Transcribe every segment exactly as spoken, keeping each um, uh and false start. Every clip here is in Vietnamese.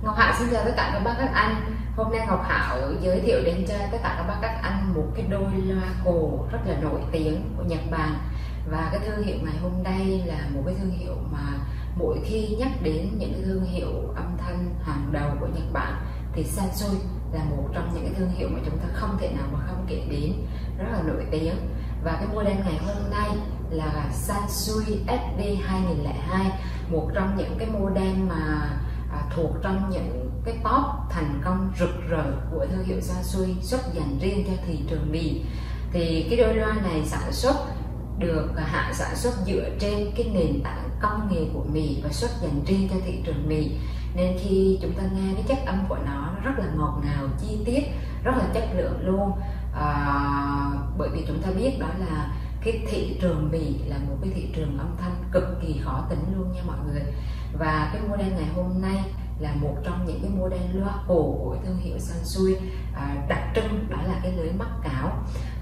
Ngọc Hảo xin chào tất cả các bác các anh. Hôm nay Ngọc Hảo giới thiệu đến cho tất cả các bác các anh một cái đôi loa cổ rất là nổi tiếng của Nhật Bản. Và cái thương hiệu ngày hôm nay là một cái thương hiệu mà mỗi khi nhắc đến những cái thương hiệu âm thanh hàng đầu của Nhật Bản thì Sansui là một trong những cái thương hiệu mà chúng ta không thể nào mà không kể đến, rất là nổi tiếng. Và cái model ngày hôm nay là Sansui ét đê hai nghìn lẻ hai, một trong những cái model mà à, thuộc trong những cái top thành công rực rỡ của thương hiệu Sansui, xuất dành riêng cho thị trường Mỹ. Thì cái đôi loa này sản xuất được hãng sản xuất dựa trên cái nền tảng công nghệ của Mỹ và xuất dành riêng cho thị trường Mỹ, nên khi chúng ta nghe cái chất âm của nó, nó rất là ngọt ngào, chi tiết, rất là chất lượng luôn. À, bởi vì chúng ta biết đó là cái thị trường Mỹ là một cái thị trường âm thanh cực kỳ khó tính luôn nha mọi người. Và cái model ngày hôm nay là một trong những cái model loa cổ của thương hiệu Sansui. À, đặc trưng đó là cái lưới mắc cáo.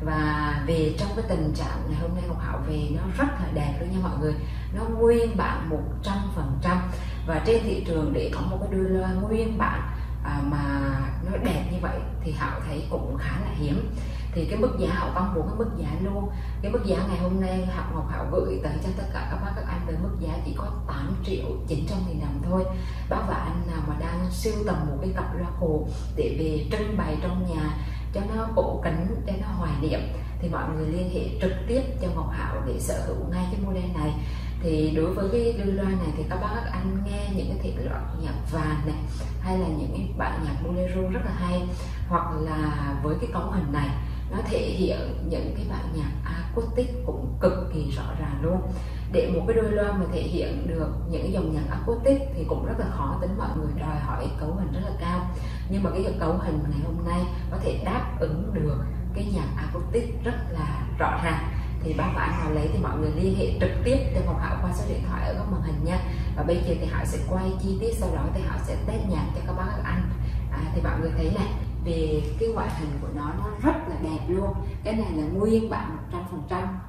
Và về trong cái tình trạng ngày hôm nay Ngọc Hảo về nó rất là đẹp luôn nha mọi người, nó nguyên bản một trăm phần trăm. Và trên thị trường để có một cái đôi loa nguyên bản à, mà nó đẹp như vậy thì Hảo thấy cũng khá là hiếm. Thì cái mức giá Hảo công bố cái mức giá luôn. Cái mức giá ngày hôm nay Hảo Ngọc Hảo gửi tới cho tất cả các bác các anh với mức giá chỉ có tám triệu chín trăm nghìn đồng thôi. Bác và anh nào mà đang sưu tầm một cái cặp loa cổ để về trưng bày trong nhà cho nó cổ kính, cho nó hoài niệm thì mọi người liên hệ trực tiếp cho Ngọc Hảo để sở hữu ngay cái model này. Thì đối với cái đôi loa này thì các bác các anh nghe những cái thể loại nhạc vàng này hay là những cái bản nhạc bolero rất là hay, hoặc là với cái cấu hình này nó thể hiện những cái bản nhạc acoustic cũng cực kỳ rõ ràng luôn. Để một cái đôi loa mà thể hiện được những cái dòng nhạc acoustic thì cũng rất là khó tính, mọi người đòi hỏi cấu hình rất là cao. Nhưng mà cái cấu hình ngày hôm nay có thể đáp ứng được cái nhạc acoustic rất là rõ ràng. Thì bác và anh nào lấy thì mọi người liên hệ trực tiếp cho Ngọc Hảo qua số điện thoại ở góc màn hình nha. Và bây giờ thì Hảo sẽ quay chi tiết, sau đó thì Hảo sẽ test nhạc cho các bác các anh. À, thì mọi người thấy này, về cái ngoại hình của nó nó rất là đẹp luôn. Cái này là nguyên bản một trăm phần trăm.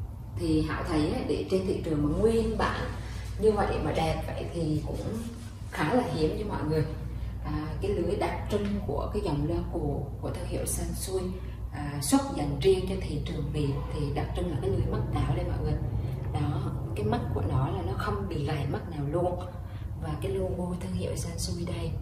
Thì Hảo thấy để trên thị trường mà nguyên bản như vậy mà đẹp vậy thì cũng khá là hiếm cho mọi người. À, cái lưới đặc trưng của cái dòng loa cổ của thương hiệu Sansui à, xuất dành riêng cho thị trường Mỹ thì đặc trưng là cái lưới mắc cáo đây mọi người. Đó, cái mắt của nó là nó không bị gãy mắt nào luôn. Và cái logo thương hiệu Sansui đây.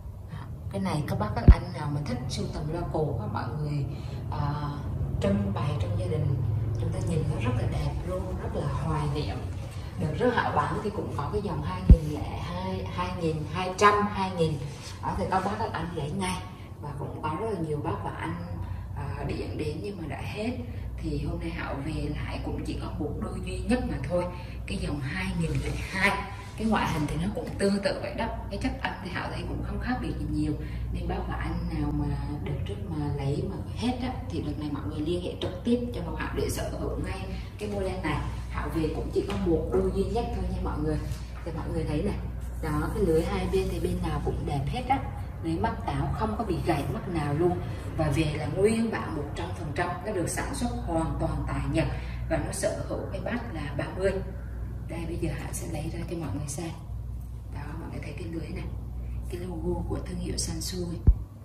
Cái này các bác các anh nào mà thích sưu tầm loa cổ các mọi người à, trưng bày trong gia đình, chúng ta nhìn nó rất là đẹp luôn, rất là hoài niệm. Được rất Hảo bán thì cũng có cái dòng hai nghìn lẻ hai, hai nghìn hai trăm, hai nghìn đó thì các bác các anh lấy ngay. Và cũng có rất là nhiều bác và anh à, điện đến nhưng mà đã hết. Thì hôm nay Hảo về lại cũng chỉ có một đôi duy nhất mà thôi, cái dòng hai nghìn lẻ hai. Cái ngoại hình thì nó cũng tương tự vậy đó, cái chất âm thì Hảo thấy cũng không khác biệt gì nhiều. Nên bác và anh nào mà được trước mà lấy mà hết á, thì đợt này mọi người liên hệ trực tiếp cho Ngọc Hảo để sở hữu ngay cái model này. Hảo về cũng chỉ có một đôi duy nhất thôi nha mọi người. Thì mọi người thấy này, đó cái lưới hai bên thì bên nào cũng đẹp hết á, lưới mắc cáo không có bị gãy mắt nào luôn. Và về là nguyên bản một trăm phần trăm, nó được sản xuất hoàn toàn tại Nhật và nó sở hữu cái bát là ba mươi. Đây bây giờ Hảo sẽ lấy ra cho mọi người xem. Đó, mọi người thấy cái lưới này, cái logo của thương hiệu Sansui.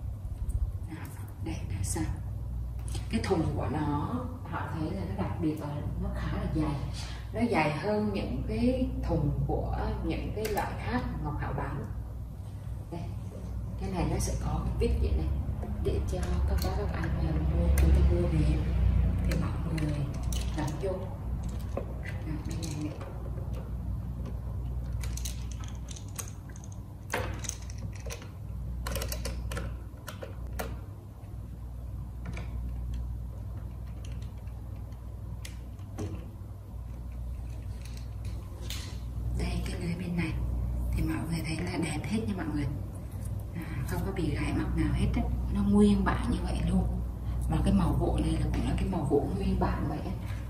Đó, đây là sao? Cái thùng của nó họ thấy là nó đặc biệt là nó khá là dài, nó dài hơn những cái thùng của những cái loại khác Ngọc Hảo bán. Đây, cái này nó sẽ có viết vậy này để cho các bác các anh mà mua, chúng ta mua về thì mọi người đặt vô. Đó, bên này này. Thì mọi người thấy là đẹp hết nha mọi người, à, không có bị gãy mắt nào hết á, nó nguyên bản như vậy luôn. Và cái màu gỗ này là cũng là cái màu gỗ nguyên bản vậy á.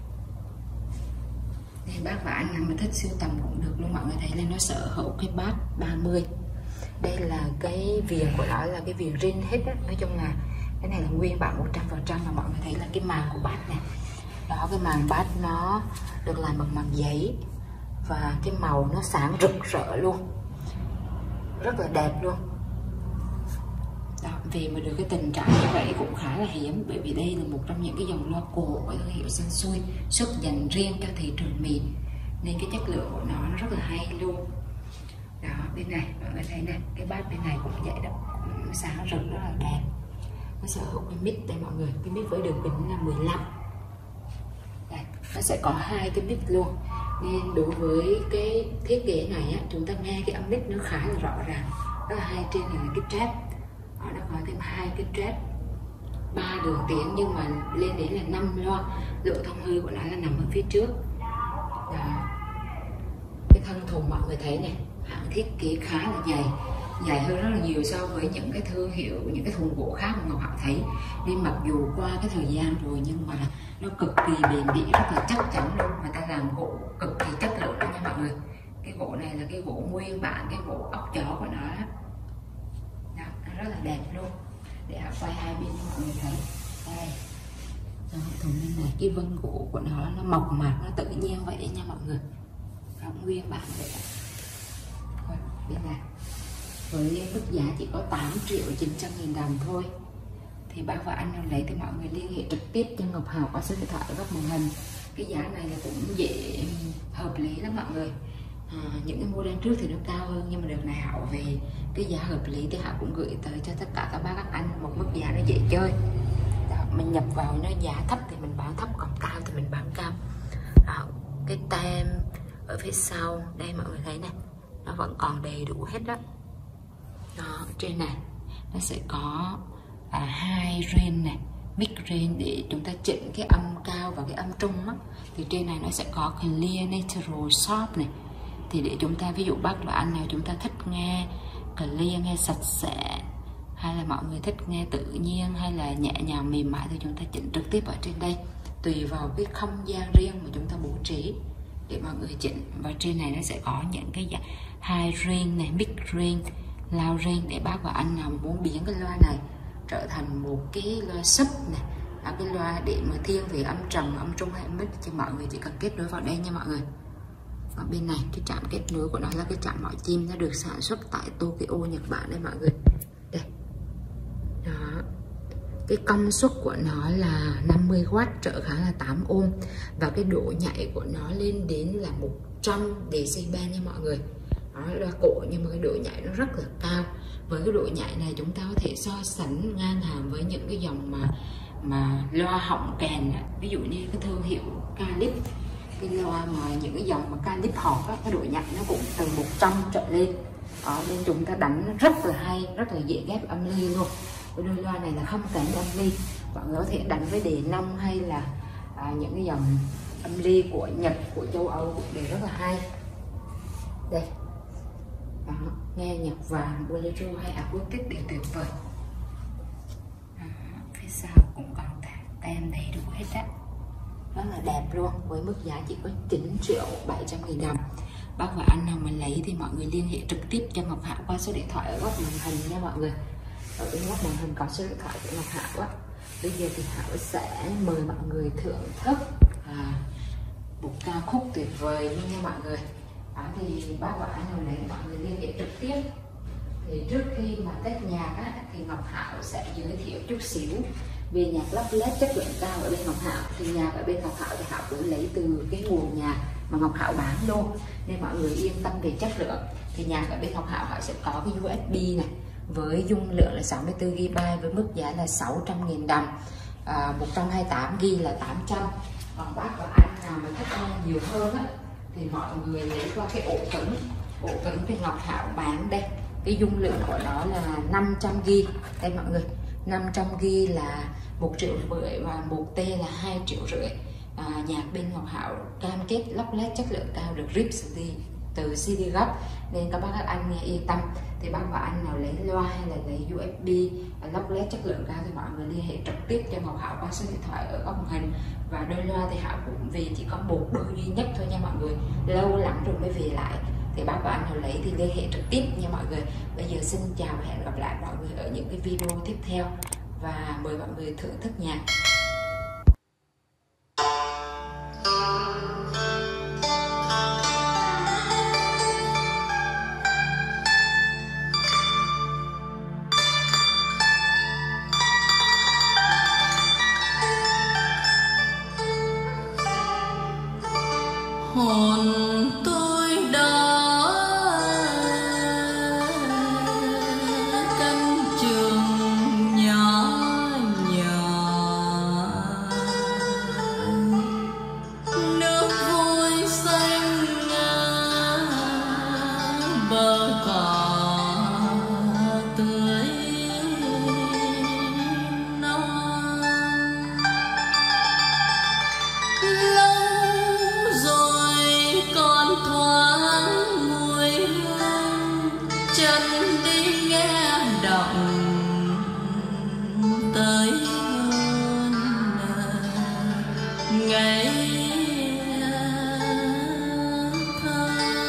Nên bác và anh nào mà thích sưu tầm cũng được luôn. Mọi người thấy là nó sở hữu cái bát ba mươi. Đây là cái viền của nó là cái viền rin hết á. Nói chung là cái này là nguyên bản một trăm phần trăm. Mà mọi người thấy là cái màng của bát này, đó cái màng bát nó được làm bằng màng giấy và cái màu nó sáng rực rỡ luôn, rất là đẹp luôn. Đó, vì mà được cái tình trạng như vậy cũng khá là hiếm, bởi vì đây là một trong những cái dòng loa cổ của thương hiệu Sansui xuất dành riêng cho thị trường Mỹ, nên cái chất lượng của nó, nó rất là hay luôn. Đó, bên này mọi người thấy này, cái bát bên này cũng vậy đó, cũng sáng rực rất là đẹp. Nó sở hữu cái mic đây mọi người, cái mic với đường kính là mười lăm. Đây, nó sẽ có hai cái mic luôn, nên đối với cái thiết kế này á, chúng ta nghe cái âm mic nó khá là rõ ràng, rất là hay. Trên này là cái trap, nó có thêm hai cái trap ba đường tiếng, nhưng mà lên đến là năm loa. Lỗ thông hơi của nó là nằm ở phía trước. Đó. Cái thân thùng mọi người thấy này, hãng thiết kế khá là dày, dài hơn rất là nhiều so với những cái thương hiệu, những cái thùng gỗ khác mà Ngọc Hảo thấy. Nên mặc dù qua cái thời gian rồi nhưng mà nó cực kỳ bền bỉ, rất là chắc chắn luôn. Người ta làm gỗ cực kỳ chất lượng đó nha mọi người. Cái gỗ này là cái gỗ nguyên bản, cái gỗ ốc chó của nó đó. Đó, nó rất là đẹp luôn. Để Hảo quay hai bên cho mọi người thấy. Đây, đó, thùng bên này cái vân gỗ của nó nó mộc mạc, nó tự nhiên vậy đấy nha mọi người. Nó nguyên bản vậy đó. Rồi, bên này với mức giá chỉ có tám triệu chín trăm nghìn đồng thôi, thì bác và anh nào lấy thì mọi người liên hệ trực tiếp cho Ngọc Hảo qua số điện thoại ở góc màn hình. Cái giá này là cũng dễ hợp lý lắm mọi người. À, những cái model trước thì nó cao hơn, nhưng mà đợt này Hảo về cái giá hợp lý thì Hảo cũng gửi tới cho tất cả các bác các anh một mức giá nó dễ chơi. Đó, mình nhập vào nó giá thấp thì mình bán thấp, còn cao thì mình bán cao. Đó, cái tem ở phía sau đây mọi người thấy này, nó vẫn còn đầy đủ hết đó. Đó, trên này nó sẽ có à, hai range này, mic range để chúng ta chỉnh cái âm cao và cái âm trung á. Thì trên này nó sẽ có clear, natural, soft này. Thì để chúng ta, ví dụ bác và anh nào chúng ta thích nghe clear, nghe sạch sẽ, hay là mọi người thích nghe tự nhiên hay là nhẹ nhàng mềm mại, thì chúng ta chỉnh trực tiếp ở trên đây, tùy vào cái không gian riêng mà chúng ta bố trí để mọi người chỉnh. Và trên này nó sẽ có những cái dạng high range này, mid range, loud range, để bác và anh nào muốn biến cái loa này trở thành một cái loa sub này, à, cái loa để mà thiên về âm trầm, âm trung hay âm mid, thì mọi người chỉ cần kết nối vào đây nha mọi người. Ở bên này cái trạm kết nối của nó là cái trạm mọi chim, nó được sản xuất tại Tokyo, Nhật Bản đây mọi người. Đây. Đó. Cái công suất của nó là năm mươi oát, trở khá là tám ohm, và cái độ nhạy của nó lên đến là một trăm decibel nha mọi người. Đó là cổ, nhưng mà cái độ nhạy nó rất là cao. Với cái độ nhạy này chúng ta có thể so sánh ngang hàng với những cái dòng mà mà loa họng kèn, ví dụ như cái thương hiệu Calip, cái loa mà những cái dòng mà Calip họp á, cái độ nhạy nó cũng từ một trăm trở lên. Đó, nên chúng ta đánh rất là hay, rất là dễ ghép âm ly luôn. Cái đôi loa này là không kèm âm ly, mọi người có thể đánh với đề nông hay là à, những cái dòng âm ly của Nhật, của châu Âu cũng đều rất là hay. Đây. Đó, nghe nhạc vàng, bolero hay acoustic đều tuyệt vời. Đó, phía sau cũng còn tem đầy đủ hết á, rất là đẹp luôn. Với mức giá chỉ có chín triệu bảy trăm nghìn đồng. Bác và anh nào mà lấy thì mọi người liên hệ trực tiếp cho Ngọc Hảo qua số điện thoại ở góc màn hình nha mọi người. Ở bên góc màn hình có số điện thoại của Ngọc Hảo á. Bây giờ thì Hảo sẽ mời mọi người thưởng thức à, một ca khúc tuyệt vời luôn nha mọi người. Đó, thì bác và anh nào lấy mọi người liên hệ trực tiếp. Thì trước khi mà test nhạc á, thì Ngọc Hảo sẽ giới thiệu chút xíu về nhạc lắp led chất lượng cao ở bên Ngọc Hảo. Thì nhạc ở bên Ngọc Hảo thì Hảo cũng lấy từ cái nguồn nhạc mà Ngọc Hảo bán luôn, nên mọi người yên tâm về chất lượng. Thì nhạc ở bên Ngọc Hảo Hảo sẽ có cái u ét bê này với dung lượng là sáu mươi tư gi ga bai với mức giá là sáu trăm nghìn đồng, à, một trăm hai mươi tám gi ga bai là tám trăm. Còn bác và anh nào mà thích nghe nhiều hơn á, thì mọi người lấy qua cái ổ cứng. Ổ cứng thì Ngọc Hảo bán đây, cái dung lượng của nó là năm trăm gi ga bai. Đây mọi người, năm trăm gi ga bai là một triệu rưỡi và một tê là hai triệu rưỡi. À, nhạc bên Ngọc Hảo cam kết lắp led chất lượng cao, được rip từ xê đê gốc, nên các bác các anh nghe yên tâm. Thì bác và anh nào lấy loa hay là lấy u ét bê lắp led chất lượng cao thì mọi người liên hệ trực tiếp cho Ngọc Hảo qua số điện thoại ở góc màn hình. Và đôi loa thì Hảo cũng về chỉ có một đôi duy nhất thôi nha mọi người, lâu lắm rồi mới về lại. Thì bác và anh nào lấy thì liên hệ trực tiếp nha mọi người. Bây giờ xin chào và hẹn gặp lại mọi người ở những cái video tiếp theo, và mời mọi người thưởng thức nhạc. đi nghe động tới muôn ngày thơ.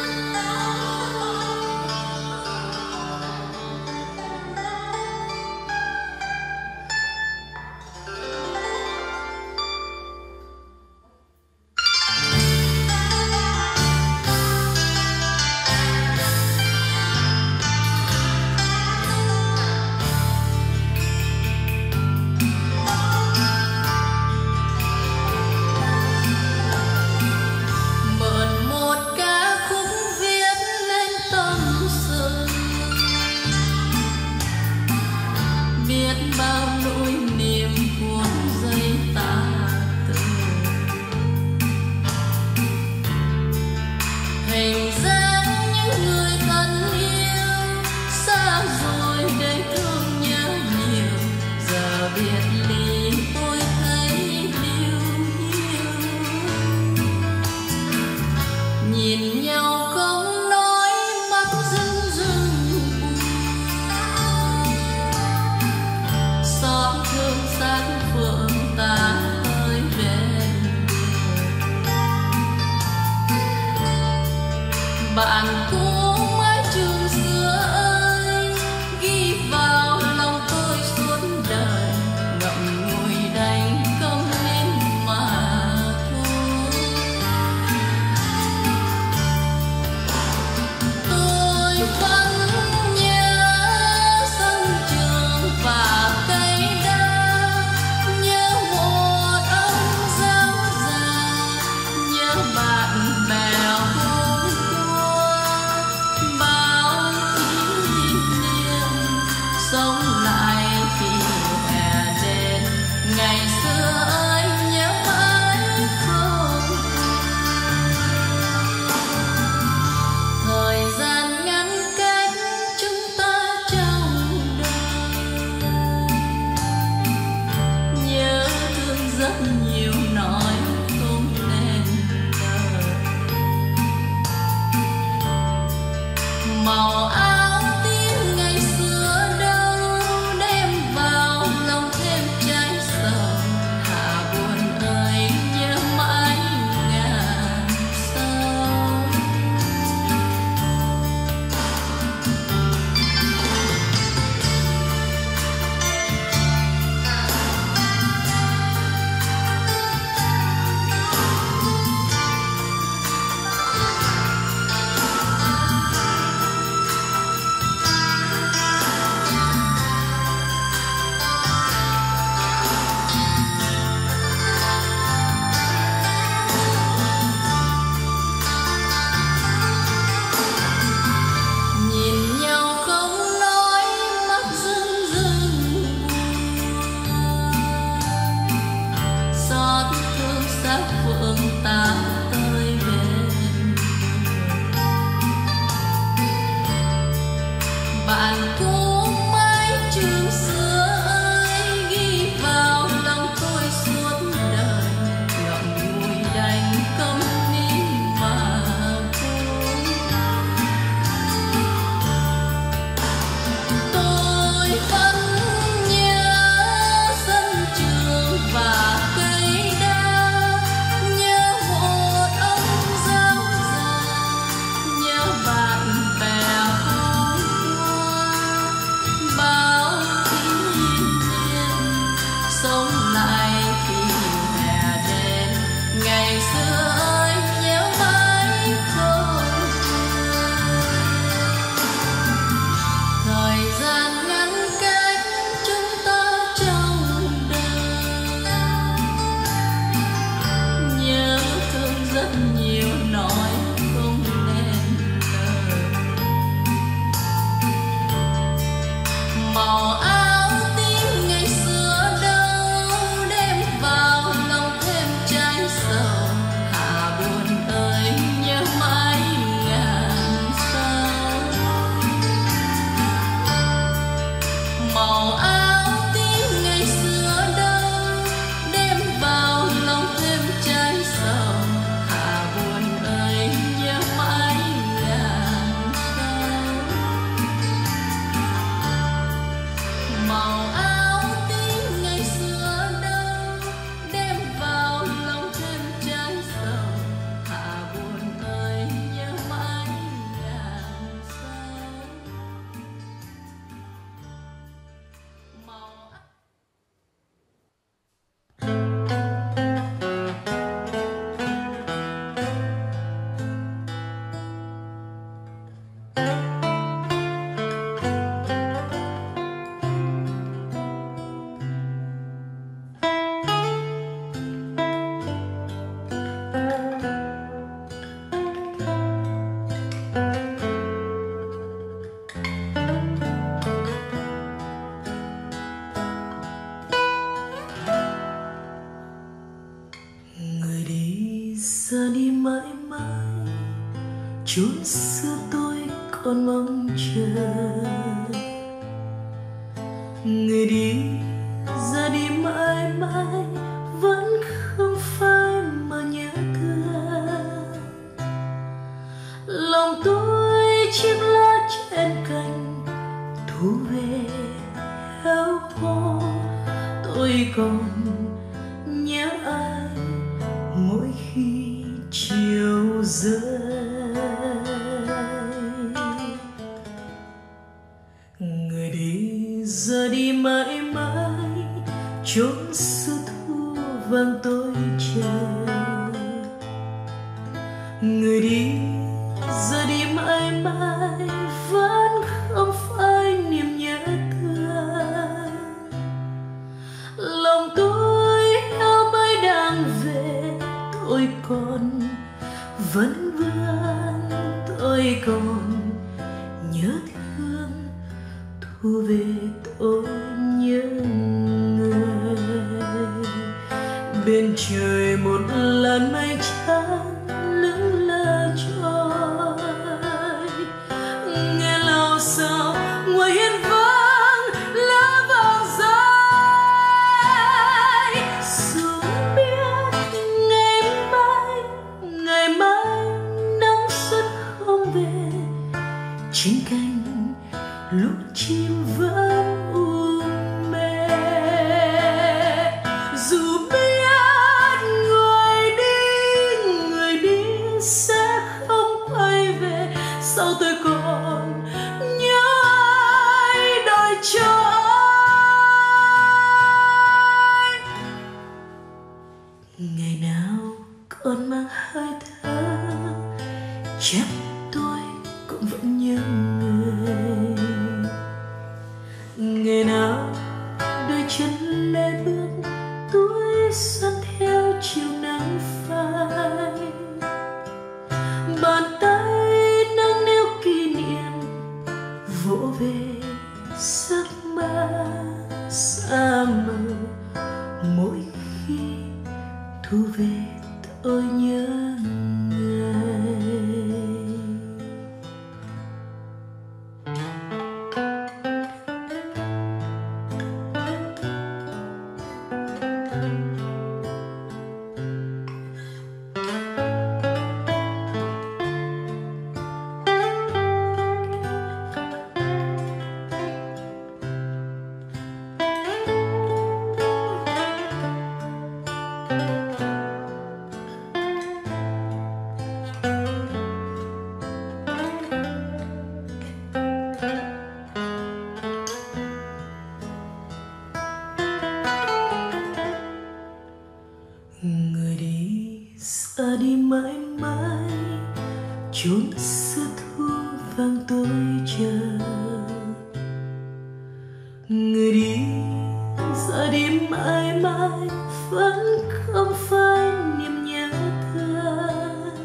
Bao nỗi niềm cuốn dây ta từ hình dáng những người thân yêu xa rồi để thương nhớ nhiều, giờ biệt ly tôi thấy điêu hiu. Nhìn nhau không nói mắt rưng rưng xót thương sát phượng ta tới bên bạn cũ mái trường xưa ơi, ghi vào lòng tôi suốt đời, ngậm ngùi đành không nên mà thôi. Tôi vẫn nhớ sân trường và sống lại khi hè đến ngày xưa ơi, nhớ mãi không. Thời gian ngăn cách chúng ta trong đời, nhớ thương rất nhiều nói không nên lời. Màu áo phượng ta tới bên bạn cũ mái trường xưa ơi, ghi vào lòng tôi suốt đời, ngậm ngùi đành không nín mà thôi. Tôi vẫn nhớ sân trường và chốn xưa tôi còn mong chờ. Người đi ra đi mãi mãi vẫn không phai mà nhớ thương. Lòng tôi chiếc lá trên cành thu về héo khô. Tôi còn nhớ ai mỗi khi chiều rơi. Người đi giờ đi mãi mãi chốn xưa thu vàng tôi chờ. Người đi giờ đi mãi mãi vẫn không phai niềm nhớ thương. Lòng tôi heo mai đang về, tôi còn vẫn vương, tôi còn nhớ thương. Thu về tôi nhớ người. Bên trời một làn mây trắng lững lờ trôi. Nghe lao sao ngoài hiên vắng lá vàng rơi. Dù biết ngày mai, ngày mai nắng xuân không về, trên cành lúc chim vẫn u mê. Dù biết người đi, người đi sẽ không quay về, sao tôi còn nhớ ai đợi chờ ai. Ngày nào còn mang hơi thở, chắc tôi cũng vẫn nhớ người. Ngày nào đôi chân lê bước tuổi xuân theo chiều nắng phai. Bàn tay nâng niu kỷ niệm vỗ về giấc mơ xa mờ. Mỗi khi thu về tôi nhớ người. Người đi xa đi mãi mãi chốn xưa thu vàng tôi chờ. Người đi ra đi mãi mãi vẫn không phai niềm nhớ thương.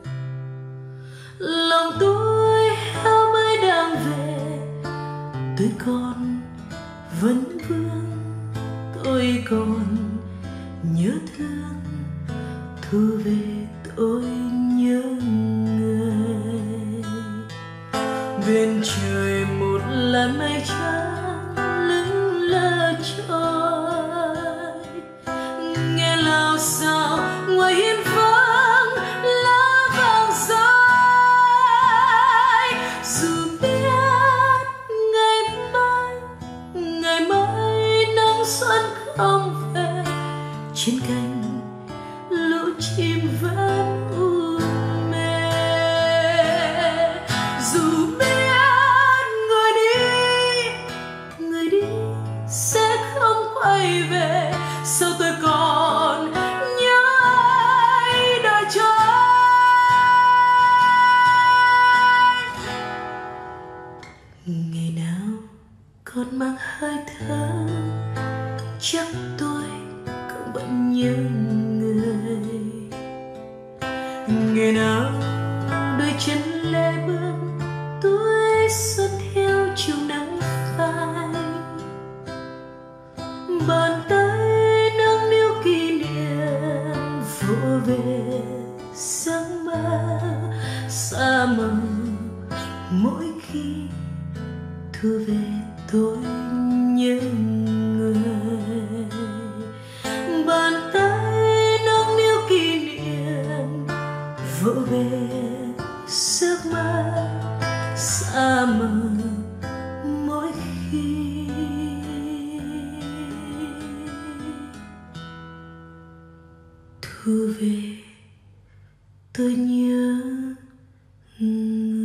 Lòng tôi heo mai đang về, tôi còn vẫn vương, tôi còn nhớ thương. Thu về tôi nhớ người. Bên trời một làn mây trắng lững lờ trôi. Nghe lao sao ngoài hiên vắng lá vàng rơi. Dù biết ngày mai, ngày mai nắng xuân không về, trên cành lũ chim vẫn u mê. Dù biết người đi, người đi sẽ không quay về, sao tôi còn nhớ ai đợi chờ ai. Ngày nào còn mang hơi thở, chắc tôi cũng vẫn nhớ người. Ngày nào đôi chân lê bước tuổi xuân theo chiều nắng phai. Bàn tay nâng niu kỷ niệm vỗ về giấc mơ xa mờ. tôi nhớ người, bàn tay nâng niu kỷ niệm vỗ về giấc mơ xa mờ mỗi khi thu về tôi nhớ người.